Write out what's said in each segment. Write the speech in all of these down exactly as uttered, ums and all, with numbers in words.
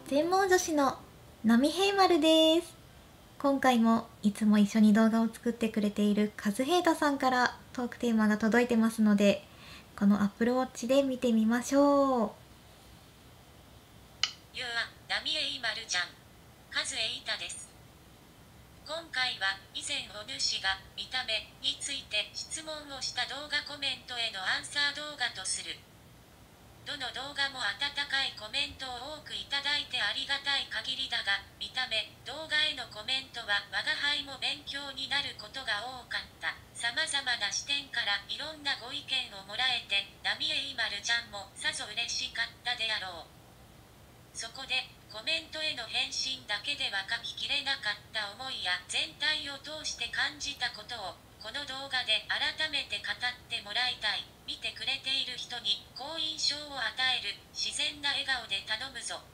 全盲女子の波平丸です。今回もいつも一緒に動画を作ってくれている和平太さんからトークテーマが届いてますので、この Apple Watch で見てみましょう。 ゆうは波平丸ちゃん、和平太です。今回は以前お主が見た目について質問をした動画コメントへのアンサー動画とする。どの動画も温かいコメントを多くいただいてありがたい限りだが、見た目、動画へのコメントは我が輩も勉強になることが多かった。様々な視点からいろんなご意見をもらえて、波平丸ちゃんもさぞ嬉しかったであろう。そこで、コメントへの返信だけでは書ききれなかった思いや全体を通して感じたことを、この動画で改めて語ってもらいたい。見てくれている人に好印象を与える自然な笑顔で頼むぞ。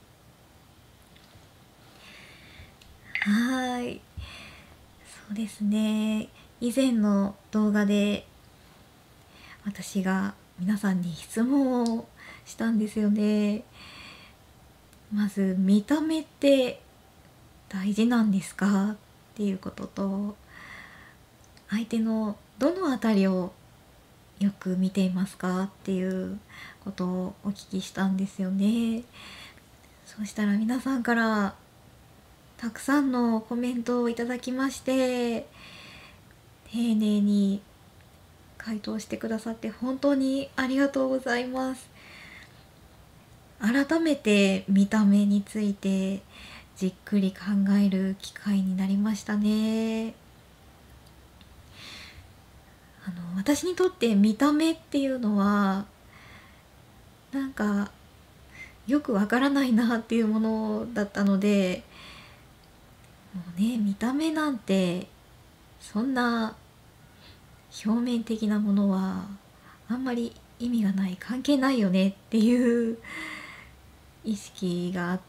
はーい、そうですね。以前の動画で私が皆さんに質問をしたんですよね。まず、見た目って大事なんですかっていうことと、相手のどのあたりをよく見ていますかっていうことをお聞きしたんですよね。そうしたら皆さんからたくさんのコメントをいただきまして、丁寧に回答してくださって本当にありがとうございます。改めて見た目についてじっくり考える機会になりましたね。あの私にとって見た目っていうのはなんかよくわからないなっていうものだったので、もうね、見た目なんてそんな表面的なものはあんまり意味がない、関係ないよねっていう意識があって、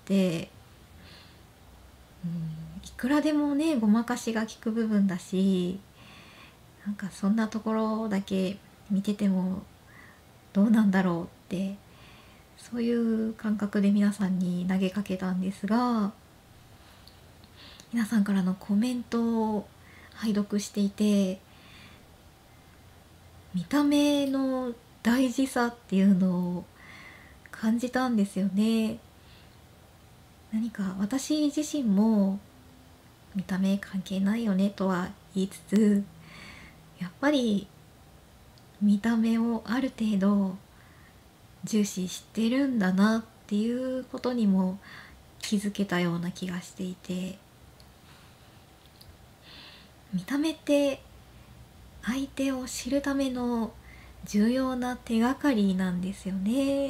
うん、いくらでもねごまかしが効く部分だし、なんかそんなところだけ見ててもどうなんだろうって、そういう感覚で皆さんに投げかけたんですが、皆さんからのコメントを拝読していて、見た目の大事さっていうのを感じたんですよね。何か私自身も見た目関係ないよねとは言いつつ、やっぱり見た目をある程度重視してるんだなっていうことにも気づけたような気がしていて、見た目って相手を知るための重要な手がかりなんですよね。うん、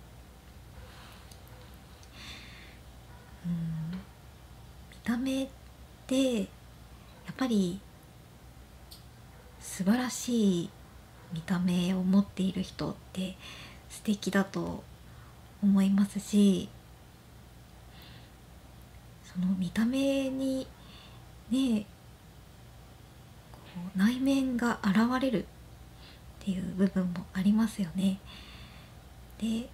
見た目ってやっぱり素晴らしい見た目を持っている人って素敵だと思いますし、その見た目にね、こう内面が現れるっていう部分もありますよね。で、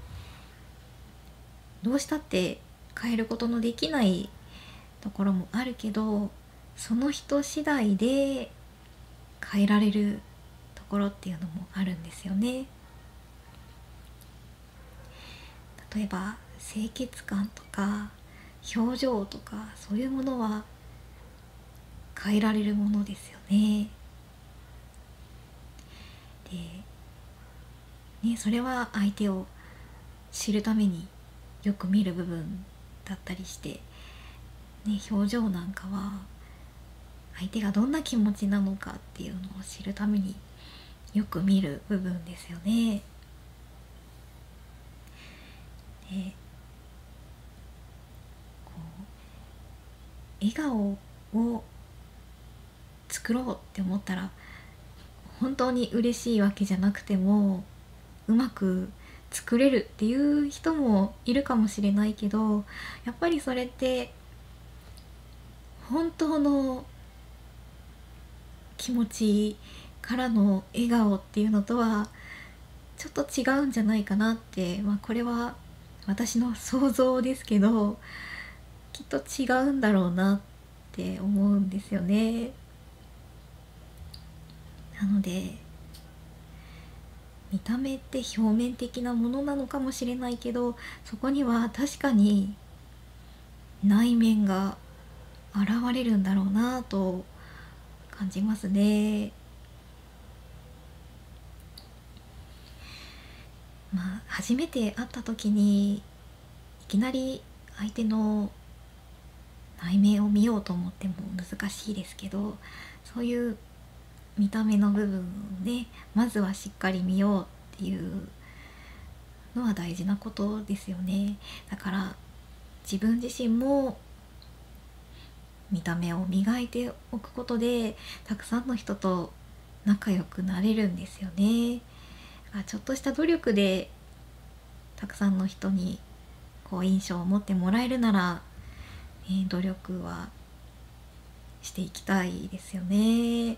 どうしたって変えることのできないところもあるけど、その人次第で変えられるところっていうのもあるんですよね。例えば清潔感とか表情とか、そういうものは変えられるものですよね。で、ね、それは相手を知るためによく見る部分だったりして、ね、表情なんかは相手がどんな気持ちなのかっていうのを知るためによく見る部分ですよね。で、こう笑顔を作ろうって思ったら本当に嬉しいわけじゃなくてもうまく作れるっていう人もいるかもしれないけど、やっぱりそれって本当の気持ちからの笑顔っていうのとはちょっと違うんじゃないかなって、まあ、これは私の想像ですけど、きっと違うんだろうなって思うんですよね。なので見た目って表面的なものなのかもしれないけど、そこには確かに内面が現れるんだろうなと感じますね。まあ初めて会った時にいきなり相手の内面を見ようと思っても難しいですけど、そういう見た目の部分をね、まずはしっかり見ようっていうのは大事なことですよね。だから自分自身も見た目を磨いておくことで、たくさんの人と仲良くなれるんですよね。ちょっとした努力でたくさんの人にこう印象を持ってもらえるなら、えー努力はしていきたいですよね。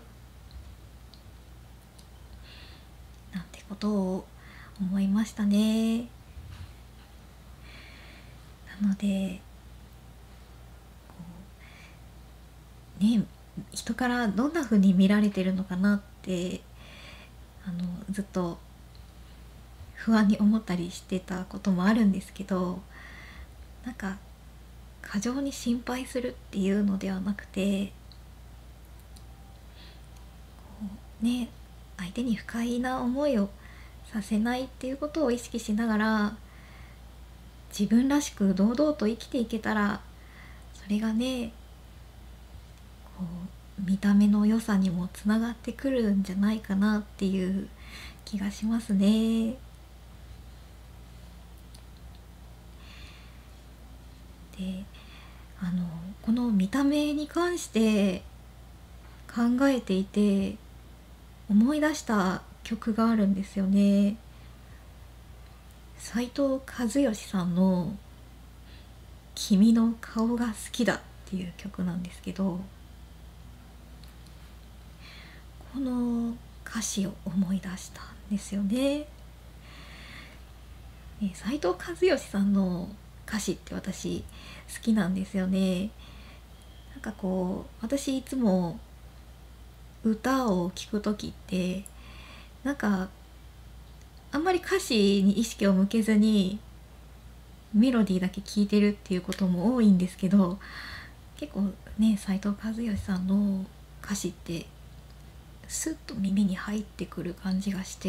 なんてことを思いましたね。なのでね、人からどんな風に見られてるのかなってあのずっと不安に思ったりしてたこともあるんですけど、なんか過剰に心配するっていうのではなくて、こうね、相手に不快な思いをさせないっていうことを意識しながら、自分らしく堂々と生きていけたら、それがね、こう見た目の良さにもつながってくるんじゃないかなっていう気がしますね。で、あのこの見た目に関して考えていて思い出した曲があるんですよね。斉藤和義さんの「君の顔が好きだ」っていう曲なんですけど、この歌詞を思い出したんですよね。ね、斉藤和義さんの歌詞って私好きなんですよね。なんかこう私いつも歌を聴く時ってなんかあんまり歌詞に意識を向けずにメロディーだけ聴いてるっていうことも多いんですけど、結構ね斉藤和義さんの歌詞ってスッと耳に入ってくる感じがして、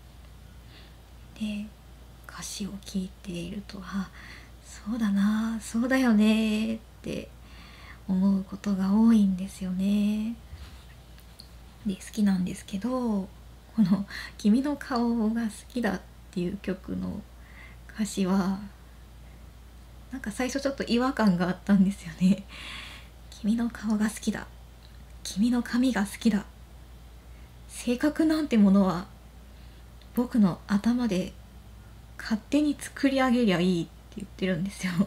で歌詞を聴いていると、あ、そうだな、そうだよねって思うことが多いんですよね。で好きなんですけど、この「君の顔が好きだ」っていう曲の歌詞はなんか最初ちょっと違和感があったんですよね。君の顔が好きだ、君の髪が好きだ、性格なんてものは僕の頭で勝手に作り上げりゃいいって言ってるんですよ。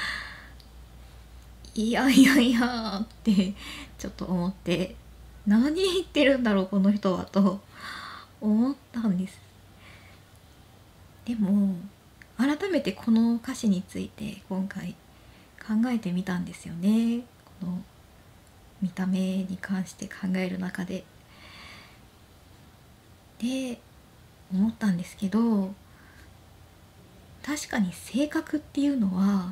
いやいやいやってちょっと思って、何言ってるんだろうこの人はと思ったんです。でも改めてこの歌詞について今回考えてみたんですよね。この見た目に関して考える中で。で思ったんですけど、確かに性格っていうのは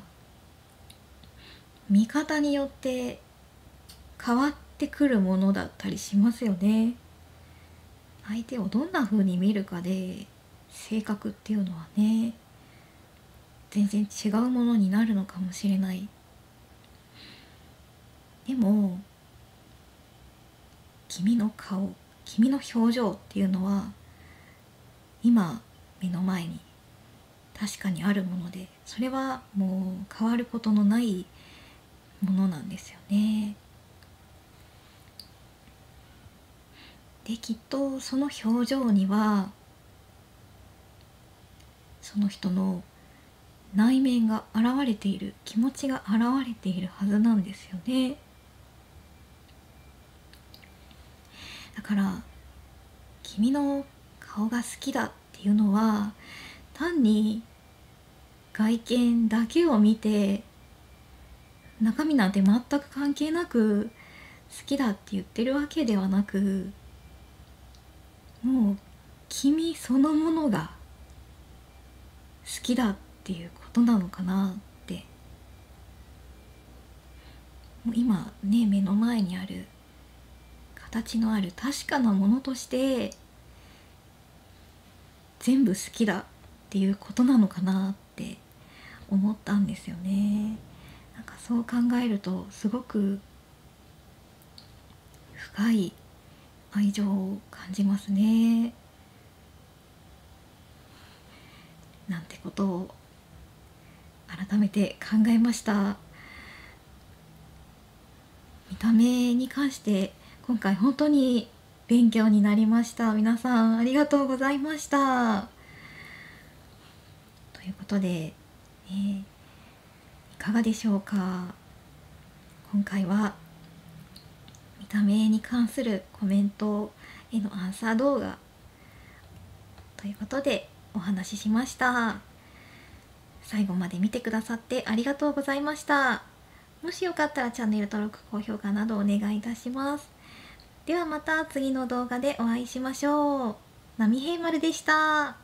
見方によって変わってくるものだったりしますよね。相手をどんな風に見るかで性格っていうのはね全然違うものになるのかもしれない。でも君の顔、君の表情っていうのは今目の前に確かにあるもので、それはもう変わることのないものなんですよね。できっとその表情にはその人の内面が現れている、気持ちが現れているはずなんですよね。だから君の顔が好きだっていうのは単に外見だけを見て中身なんて全く関係なく好きだって言ってるわけではなく、もう君そのものが好きだっていうことなのかなって、もう今ね目の前にある形のある確かなものとして全部好きだっていうことなのかなって思ったんですよね。なんかそう考えるとすごく深い愛情を感じますね。なんてことを改めて考えました。見た目に関して今回本当に勉強になりました。皆さんありがとうございました。ということで、ね、いかがでしょうか。今回は見た目に関するコメントへのアンサー動画ということでお話ししました。最後まで見てくださってありがとうございました。もしよかったらチャンネル登録、高評価などお願いいたします。ではまた次の動画でお会いしましょう。波平丸でした。